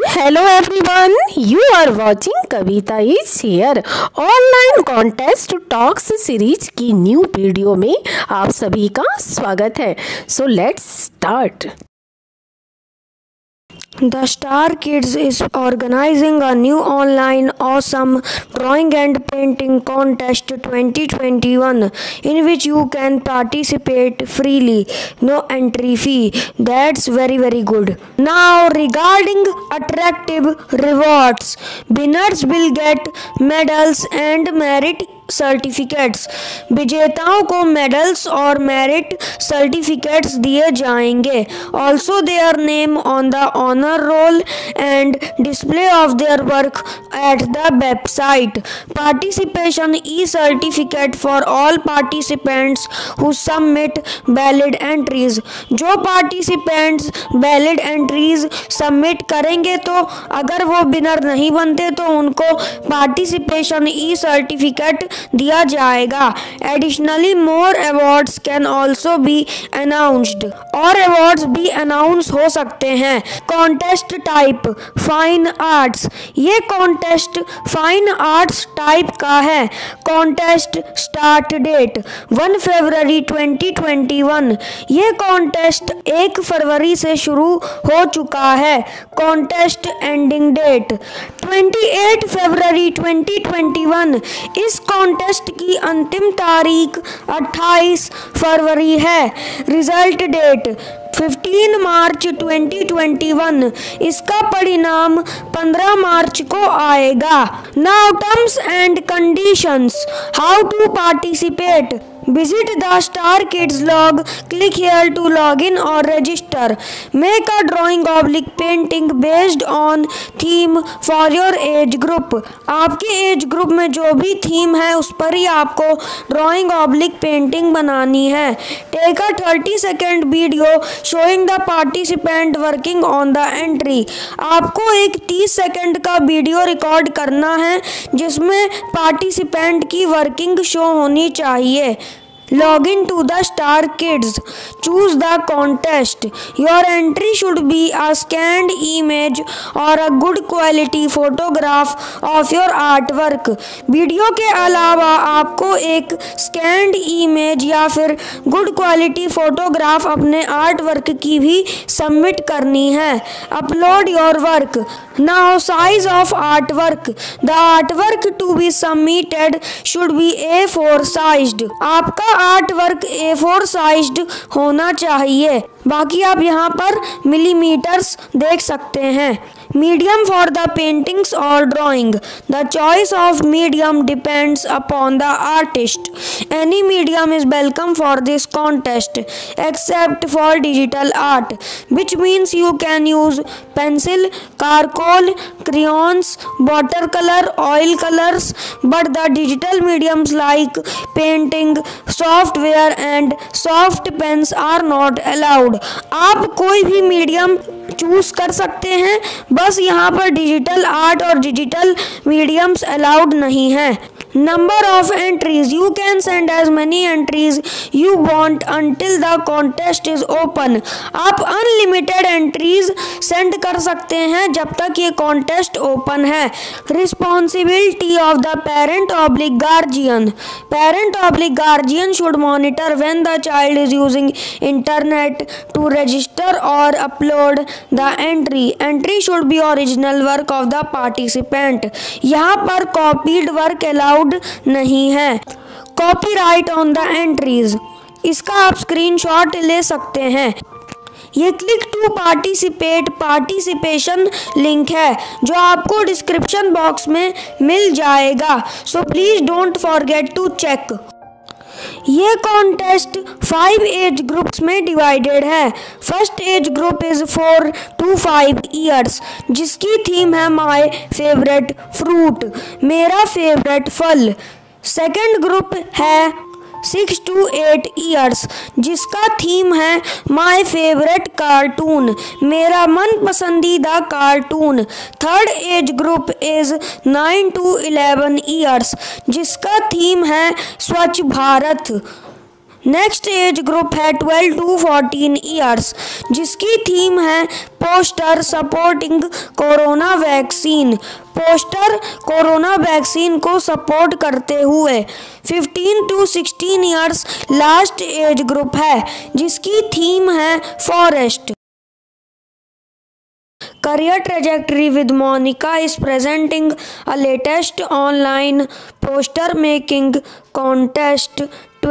Hello everyone, you are watching Kavita is here online contest talks series की new video में आप सभी का स्वागत है। So let's start. The Star Kids is organizing a new online awesome drawing and painting contest 2021 in which you can participate freely, no entry fee. That's very good. Now regarding attractive rewards, winners will get medals and merit certificates. विजेताओं को medals और merit certificates दिए जाएंगे। Also their name on the honour roll and display of their work at the website. Participation e certificate for all participants who submit valid entries. जो participants valid entries submit करेंगे तो अगर वो winner नहीं बनते तो उनको पार्टिसिपेशन ई सर्टिफिकेट दिया जाएगा। Additionally more awards can also be announced. और अवार्ड्स भी अनाउंस हो सकते हैं। Contest type fine arts. ये कॉन्टेस्ट फाइन आर्ट्स टाइप का है। कॉन्टेस्ट स्टार्ट डेट 1 फरवरी 2021। ये कॉन्टेस्ट 1 फरवरी से शुरू हो चुका है। कॉन्टेस्ट एंडिंग डेट 28 फरवरी 2021। इस कॉन्टेस्ट की अंतिम तारीख 28 फरवरी है। रिजल्ट डेट 15 मार्च 2021। इसका परिणाम 15 मार्च को आएगा। Now terms and conditions. How to participate. Visit the Star Kids log. Click here to log in or register. Make a drawing oblique painting based on theme for your age group. आपके age group में जो भी theme है उस पर ही आपको drawing oblique painting बनानी है। Take a 30-second video showing the participant working on the entry. आपको एक 30 सेकेंड का वीडियो रिकॉर्ड करना है जिसमें पार्टिसिपेंट की वर्किंग शो होनी चाहिए। Log in to the Star Kids. Choose the contest. Your entry should be a scanned image or a good quality photograph of your artwork. Video के अलावा आपको एक स्कैन्ड इमेज या फिर गुड क्वालिटी फोटोग्राफ अपने art work की भी submit करनी है। Upload your work. Now size of art work. The art work to be submitted should be A4 sized. आपका आर्ट वर्क A4 साइज्ड होना चाहिए। बाकी आप यहाँ पर मिलीमीटर्स देख सकते हैं। मीडियम फॉर द पेंटिंग्स और drawing. The choice of medium depends upon the artist. Any medium is welcome for this contest except for digital art, which means you can use pencil, charcoal, crayons, watercolor, oil colors, but the digital mediums like painting, software and soft pens are not allowed. आप कोई भी medium choose कर सकते हैं, बस यहाँ पर digital art और डिजिटल मीडियम्स अलाउड नहीं है। Number of entries. You can send as many entries you want until the contest is open. आप अनलिमिटेड एंट्रीज सेंड कर सकते हैं जब तक ये कॉन्टेस्ट ओपन है। Responsibility of the parent oblique guardian. Parent oblique guardian should monitor when the child is using internet to register और upload the entry. Entry should be original work of the participant. यहाँ पर copied work allowed नहीं है। Copyright on the entries. इसका आप screenshot ले सकते हैं। ये click to participate participation link है जो आपको डिस्क्रिप्शन बॉक्स में मिल जाएगा। So please don't forget to check. ये कॉन्टेस्ट 5 एज ग्रुप्स में डिवाइडेड है। First age group is 4 to 5 years जिसकी थीम है माय फेवरेट फ्रूट, मेरा फेवरेट फल। सेकेंड ग्रुप है 6 to 8 ईयर्स जिसका थीम है माय फेवरेट कार्टून, मेरा मन पसंदीदा cartoon. Third age group is 9 to 11 years जिसका थीम है Swachh Bharat. Next as group है 12 to 14 ईयर्स, जिसकी थीम है poster supporting corona vaccine. Poster corona vaccine को सपोर्ट करते हुए 15 to 16 years last age group है, जिसकी थीम है forest. Career Trajectory with Monica is presenting a latest online poster making contest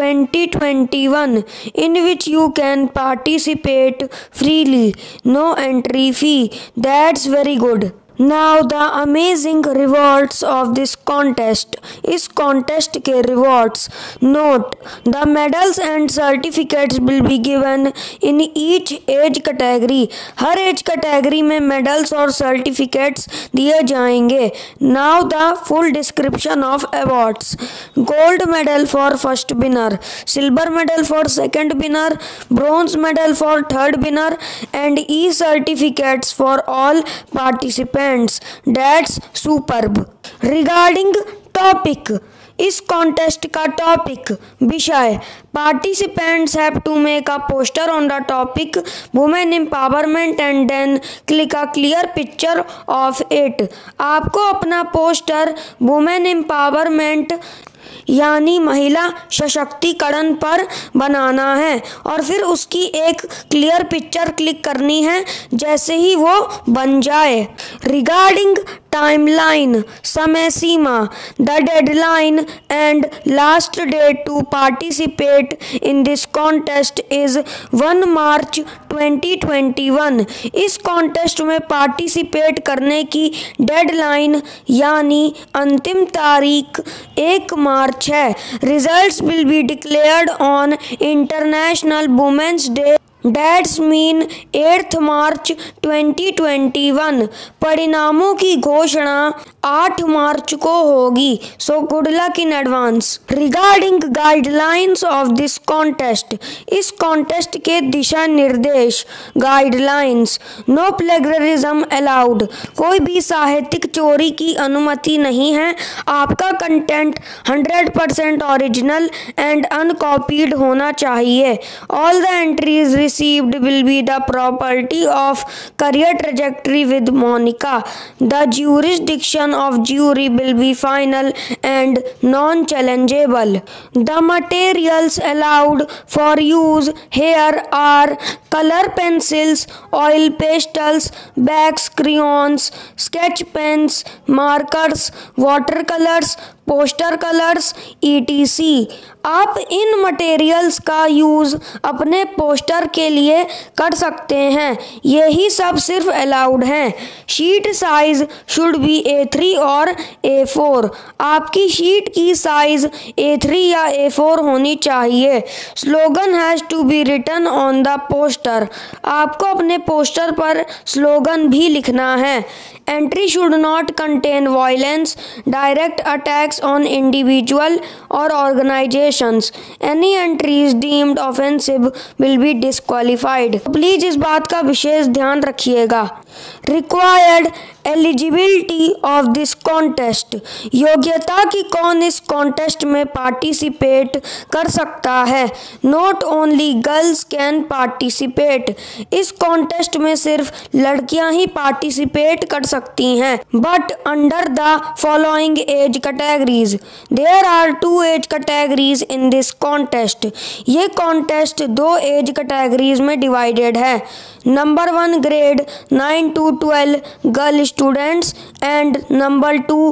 2021 in which you can participate freely, no entry fee. That's very good. Now the amazing rewards of this contest. इस contest के rewards. Note: the medals and certificates will be given in each age category. हर age category में medals और certificates दिए जाएंगे. Now the full description of awards. Gold medal for first winner, silver medal for second winner, bronze medal for third winner, and e-certificates for all participants. That's superb. Regarding topic, इस contest का topic विषय participants have to make a poster on the topic women empowerment and then click a clear picture of it. आपको अपना poster women empowerment यानी महिला सशक्तिकरण पर बनाना है और फिर उसकी एक क्लियर पिक्चर क्लिक करनी है जैसे ही वो बन जाए। रिगार्डिंग टाइमलाइन, समय सीमा, the deadline and last date to participate in this contest is 1 March 2021। इस कॉन्टेस्ट में पार्टिसिपेट करने की डेडलाइन यानी अंतिम तारीख 1 मार्च है। Results will be declared on international women's day, dates mean 8 March 2021। परिणामों की घोषणा 8 मार्च को होगी। So good luck in advance. Regarding guidelines of this contest, इस कॉन्टेस्ट के दिशा निर्देश गाइडलाइंस। नो प्लेगरिज्म अलाउड, कोई भी साहित्यिक चोरी की अनुमति नहीं है। आपका कंटेंट 100% ओरिजिनल एंड अनकॉपीड होना चाहिए। All the entries received will be the property of Career Trajectory with Monica. The jurisdiction of jury will be final and non-challengeable. The materials allowed for use here are color pencils, oil pastels, wax crayons, sketch pens, markers, watercolors, poster colours etc. आप इन materials का use अपने poster के लिए कर सकते हैं। यही सब सिर्फ अलाउड हैं। Sheet size should be A3 और A4। आपकी शीट की साइज A3 या A4 होनी चाहिए। Slogan has to be written on the poster. आपको अपने पोस्टर पर स्लोगन भी लिखना है। Entry should not contain violence, direct attacks on individual or organizations. Any entries deemed offensive will be disqualified. Please इस बात का विशेष ध्यान रखिएगा। Required eligibility of this contest, योग्यता की कौन इस कॉन्टेस्ट में पार्टिसिपेट कर सकता है। Not only girls can participate, इस कॉन्टेस्ट में सिर्फ लड़कियां ही पार्टिसिपेट कर सकती हैं। But under the following age categories, there are 2 age categories in this contest. ये कॉन्टेस्ट 2 एज कैटेगरीज में डिवाइडेड है। Number 1 grade 9 to 12 girl students and number 2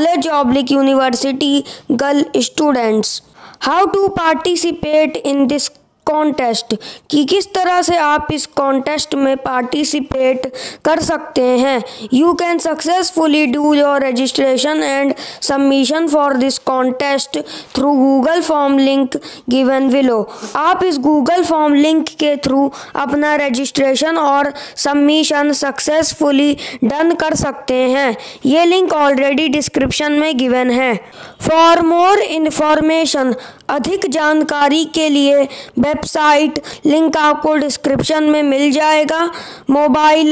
college university girl students. How to participate in this contest, कि किस तरह से आप इस contest में पार्टिसिपेट कर सकते हैं। You can successfully do your registration and submission for this contest through Google form link given below. आप इस गूगल फॉर्म लिंक के थ्रू अपना रजिस्ट्रेशन और सबमिशन सक्सेसफुली डन कर सकते हैं। ये लिंक ऑलरेडी डिस्क्रिप्शन में गिवन है। फॉर मोर इन्फॉर्मेशन, अधिक जानकारी के लिए वेबसाइट लिंक आपको डिस्क्रिप्शन में मिल जाएगा। मोबाइल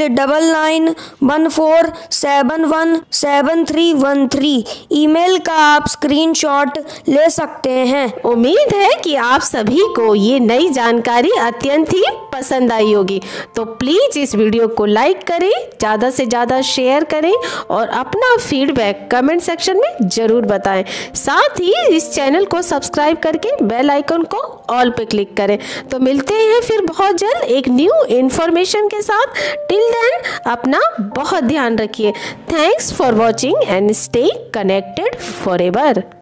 9914717313। ईमेल का आप स्क्रीनशॉट ले सकते हैं। उम्मीद है कि आप सभी को ये नई जानकारी अत्यंत ही पसंद आई होगी। तो प्लीज़ इस वीडियो को लाइक करें, ज़्यादा से ज़्यादा शेयर करें और अपना फीडबैक कमेंट सेक्शन में ज़रूर बताएं। साथ ही इस चैनल को सब्सक्राइब करके बेल आइकन को ऑल पे क्लिक करें। तो मिलते हैं फिर बहुत जल्द एक न्यू इन्फॉर्मेशन के साथ। टिल देन अपना बहुत ध्यान रखिए। Thanks for watching and stay connected forever.